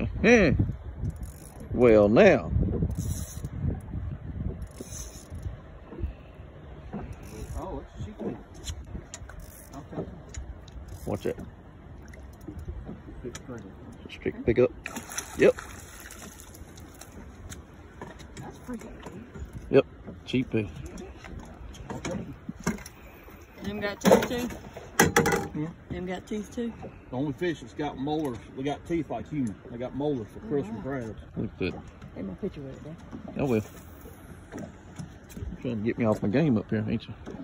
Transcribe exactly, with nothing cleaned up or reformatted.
Well, now. Oh, it's cheap. Okay. Watch that. Strict pickup. Yep. That's pretty good. Yep. Cheap pig. Them got teeth too? Hmm? Them got teeth too? The only fish that's got molars, they got teeth like human. They got molars for crushing crabs. Look at that. Take my picture with it there. I will. You're trying to get me off my game up here, ain't you?